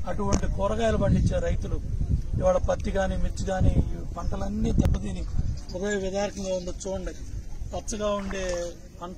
అటువంటి కూరగాయలు పండించే రైతులు ఇవాళ పత్తి కానీ మిర్చి కానీ పంటలన్నీ దెబ్బతిని ఉదయ విధారకంగా ఉందో చూడండి. పచ్చగా ఉండే పంట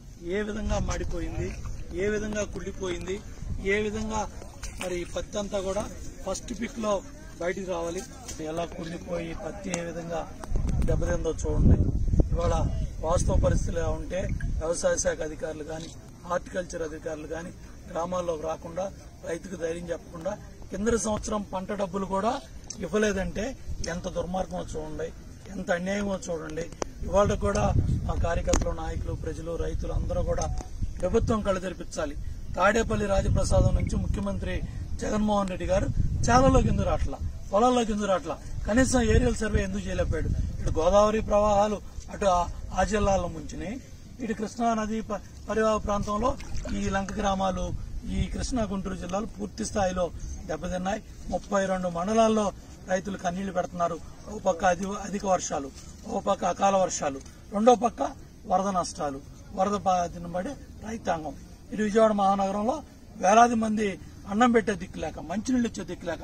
ఏ విధంగా మాడిపోయింది, ఏ విధంగా కుళ్ళిపోయింది, ఏ విధంగా మరి పత్తి అంతా కూడా ఫస్ట్ పిక్ లో బయటికి రావాలి. ఎలా కుళ్ళిపోయి పత్తి ఏ విధంగా దెబ్బతిందో చూడండి. ఇవాళ వాస్తవ పరిస్థితులు ఎలా ఉంటే వ్యవసాయ శాఖ అధికారులు కానీ హార్టికల్చర్ అధికారులు కానీ గ్రామాల్లోకి రాకుండా రైతుకు ధైర్యం చెప్పకుండా కిందటి సంవత్సరం పంట డబ్బులు కూడా ఇవ్వలేదంటే ఎంత దుర్మార్గమో చూడండి, ఎంత అన్యాయమో చూడండి. ఇవాళ కూడా మా కార్యకర్తలు, నాయకులు, ప్రజలు, రైతులు అందరూ కూడా ప్రభుత్వం కళ్ళు తెరిపించాలి. తాడేపల్లి రాజప్రసాదం నుంచి ముఖ్యమంత్రి జగన్మోహన్ రెడ్డి గారు చాలలోకి ఎందుకు రావట్లా, పొలాల్లోకి ఎందుకు రావట్లా, కనీసం ఏరియల్ సర్వే ఎందుకు చేయలేకపోయాడు. ఇటు గోదావరి ప్రవాహాలు అటు ఆ జిల్లాలో ముంచినాయి, ఇటు కృష్ణా నది పరివాహ ప్రాంతంలో ఈ లంక గ్రామాలు, ఈ కృష్ణా గుంటూరు జిల్లాలు పూర్తి స్థాయిలో దెబ్బతిన్నాయి. 32 మండలాల్లో రైతులు కన్నీళ్లు పెడుతున్నారు. ఓ పక్క అధిక వర్షాలు, ఓ పక్క అకాల వర్షాలు, రెండో పక్క వరద నష్టాలు, వరద బాధిన పడే రైతాంగం. ఇటు విజయవాడ మహానగరంలో వేలాది మంది అన్నం పెట్టే దిక్కులేక, మంచినీళ్ళు ఇచ్చే దిక్కులేక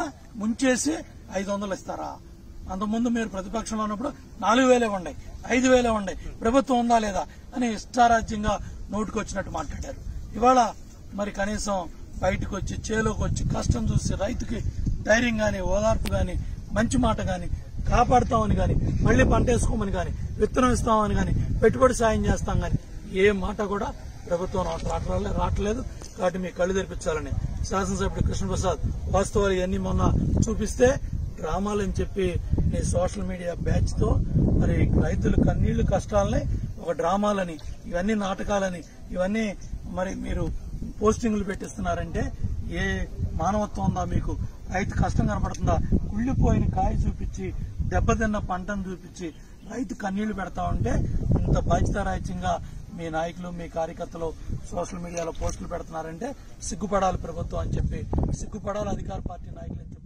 ముంచేసి 500 ఇస్తారా? అంతకుముందు మీరు ప్రతిపక్షంలో ఉన్నప్పుడు 4,000 ఉన్నాయి, 5,000 ఉన్నాయి, ప్రభుత్వం ఉందా లేదా అని ఇష్టారాజ్యంగా నోటుకొచ్చినట్టు మాట్లాడారు. ఇవాళ మరి కనీసం బయటకు వచ్చి చేలోకి వచ్చి కష్టం చూసి రైతుకి ధైర్యం గాని, ఓదార్పు గాని, మంచి మాట గాని, కాపాడుతామని గాని, మళ్లీ పంట వేసుకోమని గాని, విత్తనం ఇస్తామని గాని, పెట్టుబడి సాయం చేస్తాం గాని ఏ మాట కూడా ప్రభుత్వం రావట్లేదు. కాబట్టి మీ కళ్ళు తెరిపించాలని శాసనసభ్యుడు కృష్ణప్రసాద్ వాస్తవాలు ఇవన్నీ మొన్న చూపిస్తే డ్రామాలని చెప్పి నీ సోషల్ మీడియా బ్యాచ్ తో మరి రైతుల కన్నీళ్లు కష్టాలని ఒక డ్రామాలని, ఇవన్నీ నాటకాలని, ఇవన్నీ మరి మీరు పోస్టింగ్లు పెట్టిస్తున్నారంటే ఏ మానవత్వం ఉందా మీకు? రైతు కష్టం కనపడుతుందా? కుళ్ళిపోయిన కాయ చూపించి, దెబ్బతిన్న పంటను చూపించి రైతు కన్నీళ్లు పెడతా ఉంటే ఇంత బాధ్యతారాహిత్యంగా మీ నాయకులు, మీ కార్యకర్తలు సోషల్ మీడియాలో పోస్టులు పెడుతున్నారంటే సిగ్గుపడాలి ప్రభుత్వం అని చెప్పి, సిగ్గుపడాలి అధికార పార్టీ నాయకులు.